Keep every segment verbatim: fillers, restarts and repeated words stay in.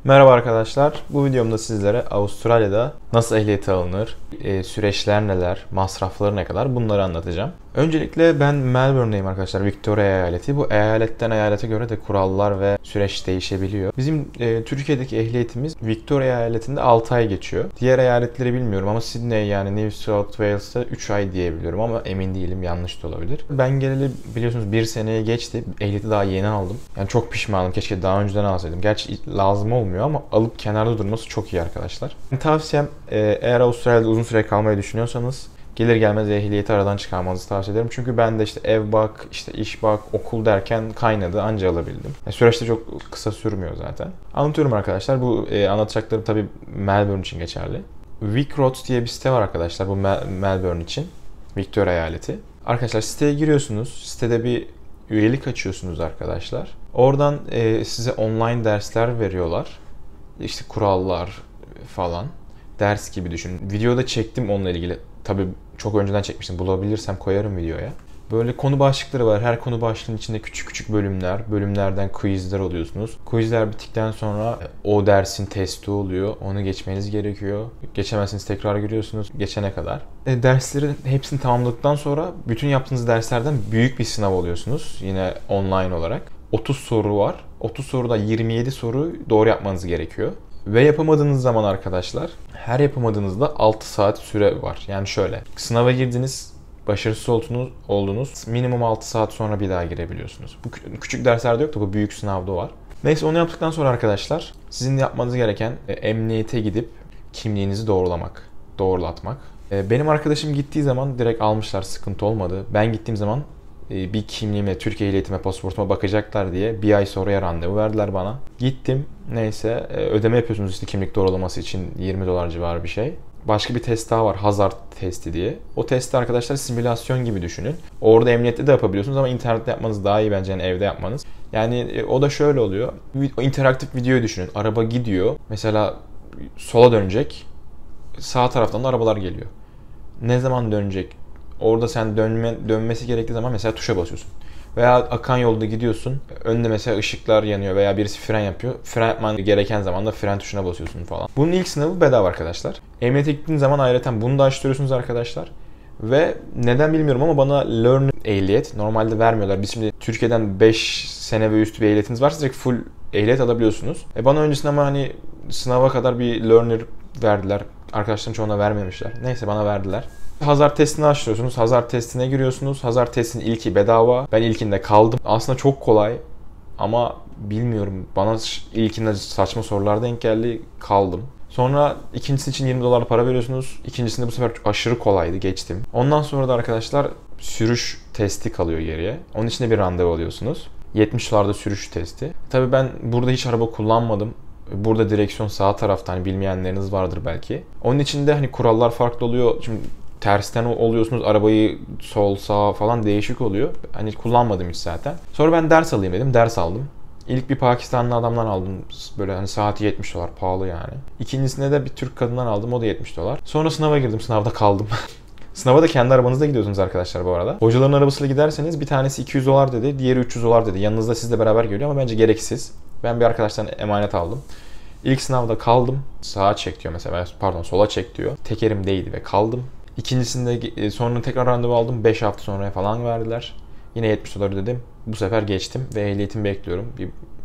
Merhaba arkadaşlar. Bu videomda sizlere Avustralya'da nasıl ehliyet alınır, e, süreçler neler, masrafları ne kadar bunları anlatacağım. Öncelikle ben Melbourne'deyim arkadaşlar, Victoria eyaleti. Bu eyaletten eyalete göre de kurallar ve süreç değişebiliyor. Bizim e, Türkiye'deki ehliyetimiz Victoria eyaletinde altı ay geçiyor. Diğer eyaletleri bilmiyorum ama Sydney yani New South Wales'ta üç ay diyebiliyorum ama emin değilim, yanlış da olabilir. Ben geleli biliyorsunuz bir seneye geçti. Ehliyeti daha yeni aldım. Yani çok pişmanım. Keşke daha önceden alsaydım. Gerçi lazım olmuyor ama alıp kenarda durması çok iyi arkadaşlar. Tavsiyem eğer Avustralya'da uzun süre kalmayı düşünüyorsanız gelir gelmez ehliyeti aradan çıkarmanızı tavsiye ederim. Çünkü ben de işte ev bak, işte iş bak, okul derken kaynadı, anca alabildim. Yani süreçte çok kısa sürmüyor zaten. Anlatıyorum arkadaşlar. Bu e, anlatacaklarım tabii Melbourne için geçerli. VicRoads diye bir site var arkadaşlar bu Melbourne için. Victoria eyaleti. Arkadaşlar siteye giriyorsunuz. Sitede bir üyelik açıyorsunuz arkadaşlar. Oradan e, size online dersler veriyorlar. İşte kurallar falan. Ders gibi düşünün. Videoda çektim onunla ilgili. Tabii çok önceden çekmiştim. Bulabilirsem koyarım videoya. Böyle konu başlıkları var. Her konu başlığının içinde küçük küçük bölümler. Bölümlerden quizler oluyorsunuz. Quizler bittikten sonra o dersin testi oluyor. Onu geçmeniz gerekiyor. Geçemezsiniz, tekrar giriyorsunuz geçene kadar. E, derslerin hepsini tamamladıktan sonra bütün yaptığınız derslerden büyük bir sınav oluyorsunuz. Yine online olarak. otuz soru var. otuz soruda yirmi yedi soru doğru yapmanız gerekiyor. Ve yapamadığınız zaman arkadaşlar, her yapamadığınızda altı saat süre var. Yani şöyle, sınava girdiniz, başarısız oldunuz, oldunuz. Minimum altı saat sonra bir daha girebiliyorsunuz. Bu küçük derslerde yok da bu büyük sınavda var. Neyse onu yaptıktan sonra arkadaşlar, sizin yapmanız gereken e, emniyete gidip kimliğinizi doğrulamak, doğrulatmak. E, benim arkadaşım gittiği zaman direkt almışlar, sıkıntı olmadı. Ben gittiğim zaman bir kimliğime, Türkiye ehliyetime, pasaportuma bakacaklar diye bir ay sonraya randevu verdiler bana. Gittim. Neyse ödeme yapıyorsunuz işte kimlik doğrulaması için yirmi dolar civarı bir şey. Başka bir test daha var, Hazard testi diye. O testi arkadaşlar simülasyon gibi düşünün. Orada emniyette de yapabiliyorsunuz ama internette yapmanız daha iyi bence, yani evde yapmanız. Yani o da şöyle oluyor. İnteraktif videoyu düşünün. Araba gidiyor. Mesela sola dönecek. Sağ taraftan da arabalar geliyor. Ne zaman dönecek? Orada sen dönme, dönmesi gerektiği zaman mesela tuşa basıyorsun. Veya akan yolda gidiyorsun. Önünde mesela ışıklar yanıyor veya birisi fren yapıyor. Fren yapman gereken zaman da fren tuşuna basıyorsun falan. Bunun ilk sınavı bedava arkadaşlar. Emniyete gittiğin zaman ayrıca bunu da açtırıyorsunuz arkadaşlar. Ve neden bilmiyorum ama bana learning ehliyet normalde vermiyorlar. Biz şimdi Türkiye'den beş sene ve üstü bir ehliyetiniz varsa direkt full ehliyet alabiliyorsunuz. E bana öncesinde ama hani sınava kadar bir learner verdiler. Arkadaşlarım çoğuna vermemişler. Neyse bana verdiler. Hazard testini açıyorsunuz. Hazard testine giriyorsunuz. Hazard testinin ilki bedava. Ben ilkinde kaldım. Aslında çok kolay ama bilmiyorum. Bana ilkinde saçma sorular denk geldi. Kaldım. Sonra ikincisi için yirmi dolar para veriyorsunuz. İkincisinde bu sefer aşırı kolaydı. Geçtim. Ondan sonra da arkadaşlar sürüş testi kalıyor geriye. Onun için de bir randevu alıyorsunuz. yetmiş dolarda sürüş testi. Tabii ben burada hiç araba kullanmadım. Burada direksiyon sağ tarafta, hani bilmeyenleriniz vardır belki. Onun için de hani kurallar farklı oluyor. Şimdi tersten oluyorsunuz, arabayı sol sağ falan değişik oluyor. Hani kullanmadım hiç zaten. Sonra ben ders alayım dedim. Ders aldım. İlk bir Pakistanlı adamdan aldım. Böyle hani saati yetmiş dolar, pahalı yani. İkincisinde de bir Türk kadından aldım. O da yetmiş dolar. Sonra sınava girdim. Sınavda kaldım. Sınava da kendi arabanızda gidiyorsunuz arkadaşlar bu arada. Hocaların arabasıyla giderseniz bir tanesi iki yüz dolar dedi. Diğeri üç yüz dolar dedi. Yanınızda sizle beraber geliyor ama bence gereksiz. Ben bir arkadaştan emanet aldım. İlk sınavda kaldım. Sağa çek diyor mesela. Pardon, sola çek diyor. Tekerim değdi ve kaldım. İkincisinde sonra tekrar randevu aldım. beş hafta sonra falan verdiler. Yine yetmiş dolar ödedim. Bu sefer geçtim ve ehliyetimi bekliyorum. Bir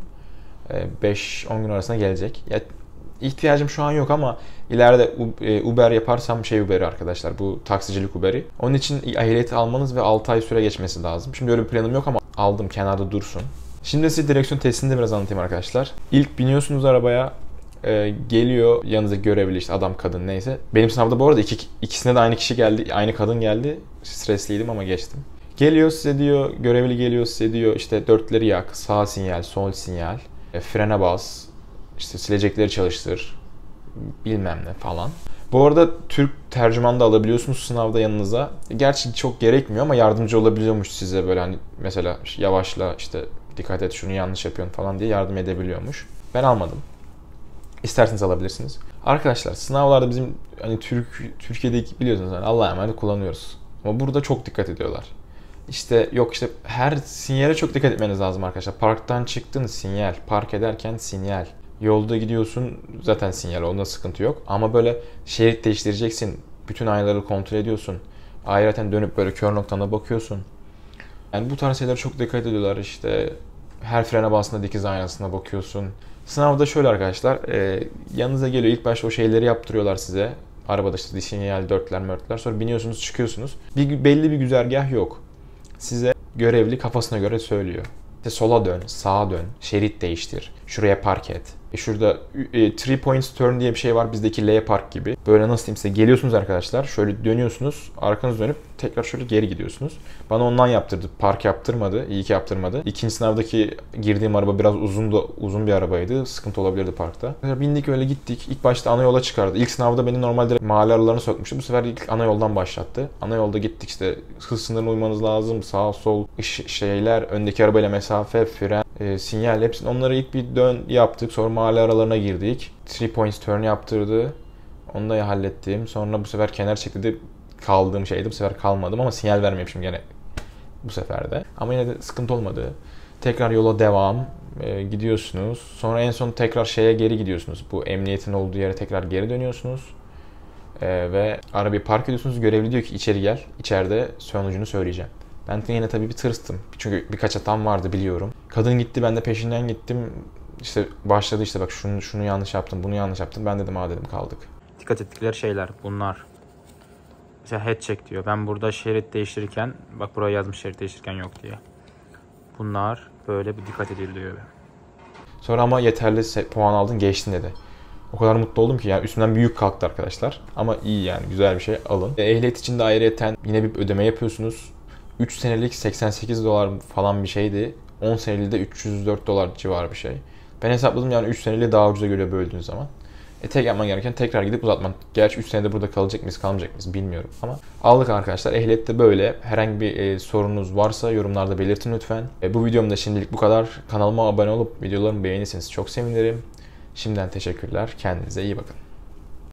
beş on gün arasında gelecek. Ya, ihtiyacım şu an yok ama ileride Uber yaparsam şey Uber'i arkadaşlar, bu taksicilik Uber'i. Onun için ehliyeti almanız ve altı ay süre geçmesi lazım. Şimdi öyle bir planım yok ama aldım, kenarda dursun. Şimdi size direksiyon testini de biraz anlatayım arkadaşlar. İlk biniyorsunuz arabaya. Ee, geliyor yanınıza görevli, işte adam kadın neyse. Benim sınavda bu arada iki, ikisine de aynı kişi geldi. Aynı kadın geldi. Stresliydim ama geçtim. Geliyor size diyor, görevli geliyor size diyor işte dörtleri yak, sağ sinyal, sol sinyal, e, frene bas, işte silecekleri çalıştır, bilmem ne falan. Bu arada Türk tercüman da alabiliyorsunuz sınavda yanınıza. Gerçi çok gerekmiyor ama yardımcı olabiliyormuş size, böyle hani mesela yavaşla, işte dikkat et şunu yanlış yapıyorsun falan diye yardım edebiliyormuş. Ben almadım. İsterseniz alabilirsiniz. Arkadaşlar sınavlarda bizim hani Türk Türkiye'deki biliyorsunuz hani Allah'a emanet kullanıyoruz. Ama burada çok dikkat ediyorlar. İşte yok işte her sinyale çok dikkat etmeniz lazım arkadaşlar. Parktan çıktın sinyal, park ederken sinyal, Yolda gidiyorsun zaten sinyal, onda sıkıntı yok. Ama böyle şerit değiştireceksin. Bütün aynaları kontrol ediyorsun. Ayrıca dönüp böyle kör noktana bakıyorsun. Yani bu tarz şeylere çok dikkat ediyorlar. İşte her frene bastığında dikiz aynasına bakıyorsun. Sınavda şöyle arkadaşlar, e, yanınıza geliyor ilk başta o şeyleri yaptırıyorlar size. Arabada işte sinyal, dörtler, mörtler. Sonra biniyorsunuz, çıkıyorsunuz. Bir, belli bir güzergah yok. Size görevli kafasına göre söylüyor. İşte sola dön, sağa dön, şerit değiştir, şuraya park et. E şurada e, three points turn diye bir şey var bizdeki L park gibi. Böyle nasıl diyeyim size, geliyorsunuz arkadaşlar, şöyle dönüyorsunuz, arkanız dönüp tekrar şöyle geri gidiyorsunuz. Bana ondan yaptırdı, park yaptırmadı, iyi ki yaptırmadı. İkinci sınavdaki girdiğim araba biraz uzun da uzun bir arabaydı, sıkıntı olabilirdi parkta. Bindik öyle gittik, ilk başta ana yola çıkardı. İlk sınavda beni normalde mahalle aralarına sokmuştu, bu sefer ilk ana yoldan başlattı. Ana yolda gittik işte, hız sınırına uymanız lazım, sağ sol ış şeyler, öndeki arabayla mesafe, fren, e, sinyal, hepsini onları ilk bir dön yaptık. Sonra mahalle aralarına girdik. Three points turn yaptırdı. Onu da hallettim. Sonra bu sefer kenar çekti. Kaldığım şeydi. Bu sefer kalmadım ama sinyal vermemişim gene bu sefer de. Ama yine de sıkıntı olmadı. Tekrar yola devam. E, gidiyorsunuz. Sonra en son tekrar şeye geri gidiyorsunuz. Bu emniyetin olduğu yere tekrar geri dönüyorsunuz. E, ve arabayı park ediyorsunuz. Görevli diyor ki içeri gel. İçeride sonucunu söyleyeceğim. Ben de yine tabii bir tırstım. Çünkü birkaç hatam vardı biliyorum. Kadın gitti, ben de peşinden gittim. İşte başladı işte, bak şunu şunu yanlış yaptım, bunu yanlış yaptım. Ben dedim, aa dedim, kaldık. Dikkat ettikleri şeyler bunlar. Mesela head check diyor. Ben burada şerit değiştirirken, bak buraya yazmış şerit değiştirirken yok diye. Bunlar böyle bir dikkat ediliyor. Sonra ama yeterli puan aldın, geçtin dedi. O kadar mutlu oldum ki ya, üstümden bir yük kalktı arkadaşlar. Ama iyi yani, güzel bir şey, alın. Ehliyet için de ayrıyeten yine bir ödeme yapıyorsunuz. üç senelik seksen sekiz dolar falan bir şeydi. on seneli de üç yüz dört dolar civarı bir şey. Ben hesapladım yani, üç seneli daha ucuza göre böldüğünüz zaman. E tek yapman gereken tekrar gidip uzatman. Gerçi üç senede burada kalacak mıyız, kalmayacak mıyız bilmiyorum. Ama aldık arkadaşlar. Ehliyette böyle. Herhangi bir e, sorunuz varsa yorumlarda belirtin lütfen. E, bu videom da şimdilik bu kadar. Kanalıma abone olup videolarımı beğenirseniz çok sevinirim. Şimdiden teşekkürler. Kendinize iyi bakın.